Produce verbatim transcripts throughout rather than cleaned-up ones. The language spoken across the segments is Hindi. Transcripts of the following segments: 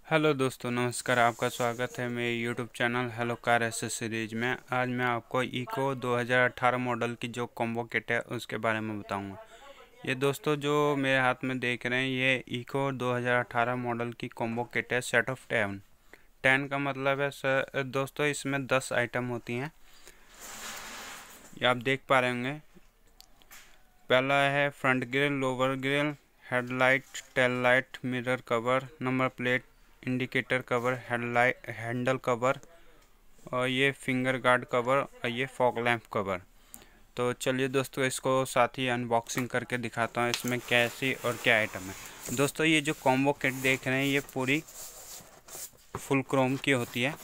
हेलो दोस्तों, नमस्कार। आपका स्वागत है मेरे YouTube channel hello car accessories में। आज मैं आपको इको दो हज़ार अठारह मॉडल की जो कॉम्बो किट है उसके बारे में बताऊंगा। ये दोस्तों जो मेरे हाथ में देख रहे हैं ये इको दो हज़ार अठारह मॉडल की कॉम्बो किट है। सेट ऑफ टेन टेन का मतलब है सर दोस्तों इसमें दस आइटम होती हैं। ये आप देख पा रहे होंगे। पहला है front grill, lower grill, headlight, tail light, mirror cover, number plate, indicator cover, headlight handle cover, और ये फिंगर गार्ड कवर, और ये फॉग लैंप कवर। तो चलिए दोस्तों इसको साथ ही अनबॉक्सिंग करके दिखाता हूँ इसमें कैसी और क्या आइटम है। दोस्तों ये जो कॉम्बो किट देख रहे हैं ये पूरी फुल क्रोम की होती है।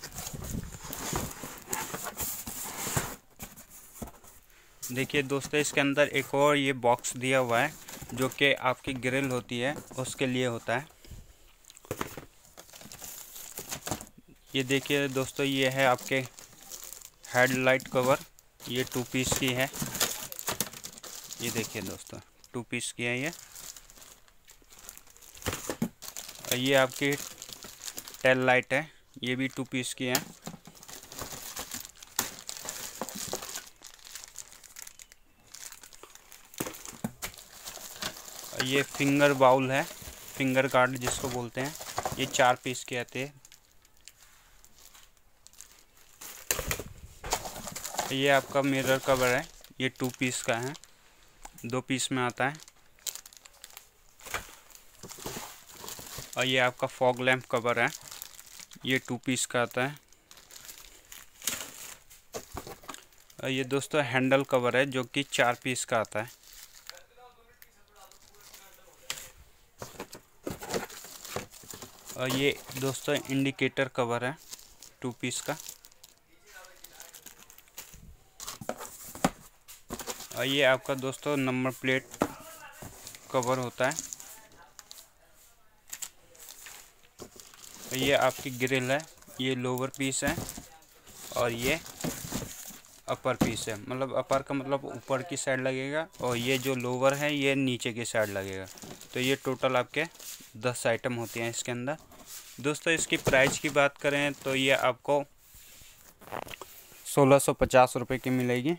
देखिए दोस्तों इसके अंदर एक और ये बॉक्स दिया हुआ है जो कि आपकी ग्रिल होती है उसके लिए होता है। ये देखिए दोस्तों ये है आपके हेडलाइट कवर, ये टू पीस की है। ये देखिए दोस्तों टू पीस की है ये। और ये आपकी टेल लाइट है, ये भी टू पीस की है। और ये फिंगर बाउल है, फिंगर गार्ड जिसको बोलते हैं, ये चार पीस के आते हैं। ये आपका मिरर कवर है, ये टू पीस का है, दो पीस में आता है। और ये आपका फॉग लैंप कवर है, ये टू पीस का आता है। और ये दोस्तों हैंडल कवर है जो कि चार पीस का आता है। और ये दोस्तों इंडिकेटर कवर है टू पीस का। और ये आपका दोस्तों नंबर प्लेट कवर होता है। और ये आपकी ग्रिल है, ये लोअर पीस है और ये अपर पीस है। मतलब अपर का मतलब ऊपर की साइड लगेगा और ये जो लोअर है ये नीचे की साइड लगेगा। तो ये टोटल आपके दस आइटम होती हैं इसके अंदर। दोस्तों इसकी प्राइस की बात करें तो ये आपको सोलह सौ पचास रुपये की मिलेगी।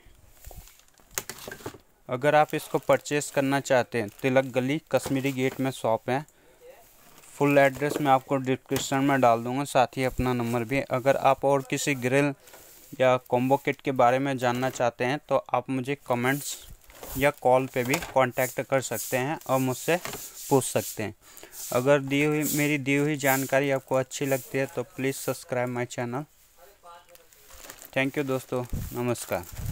अगर आप इसको परचेज़ करना चाहते हैं तिलक गली कश्मीरी गेट में शॉप है। फुल एड्रेस मैं आपको डिस्क्रिप्शन में डाल दूंगा, साथ ही अपना नंबर भी। अगर आप और किसी ग्रिल या कॉम्बो किट के बारे में जानना चाहते हैं तो आप मुझे कमेंट्स या कॉल पे भी कांटेक्ट कर सकते हैं और मुझसे पूछ सकते हैं। अगर दी हुई मेरी दी हुई जानकारी आपको अच्छी लगती है तो please subscribe my channel. Thank you दोस्तों, नमस्कार।